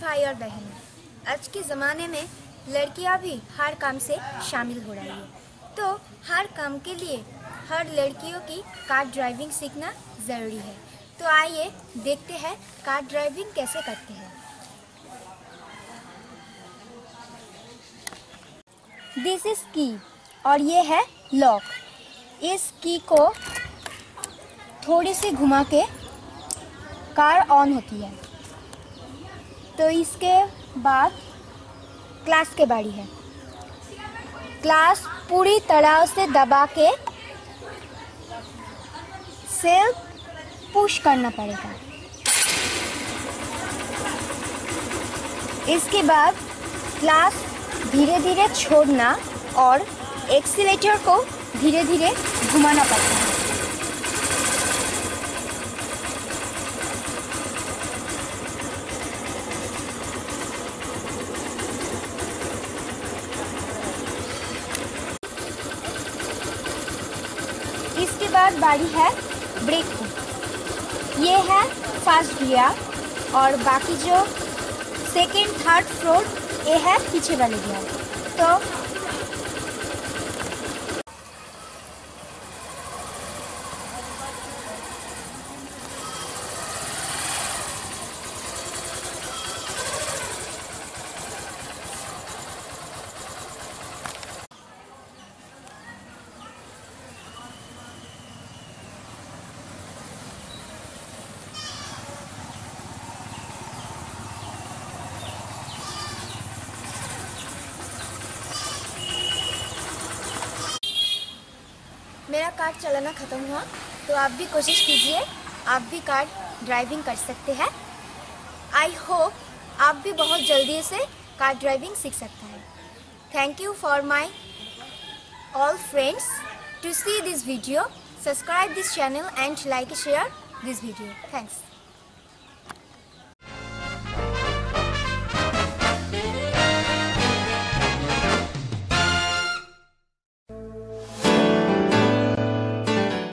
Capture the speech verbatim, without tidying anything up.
भाई और बहनों, आज के ज़माने में लड़कियां भी हर काम से शामिल हो रही है। तो हर काम के लिए हर लड़कियों की कार ड्राइविंग सीखना ज़रूरी है। तो आइए देखते हैं कार ड्राइविंग कैसे करते हैं। दिस इज की और ये है लॉक। इस की को थोड़ी सी घुमा के कार ऑन होती है। तो इसके बाद क्लास के बारी है। क्लास पूरी तरह से दबा के सेल्फ पुश करना पड़ेगा। इसके बाद क्लास धीरे धीरे छोड़ना और एक्सीलेटर को धीरे धीरे घुमाना पड़ता है। इसके बाद बारी है ब्रेक की। ये है फर्स्ट गियर और बाकी जो सेकेंड थर्ड फोर्थ ये है पीछे वाले गियर। तो मेरा कार चलाना ख़त्म हुआ, तो आप भी कोशिश कीजिए, आप भी कार ड्राइविंग कर सकते हैं। आई होप आप भी बहुत जल्दी से कार ड्राइविंग सीख सकते हैं। Thank you for my all friends to see this video, subscribe this channel and like share this video. Thanks.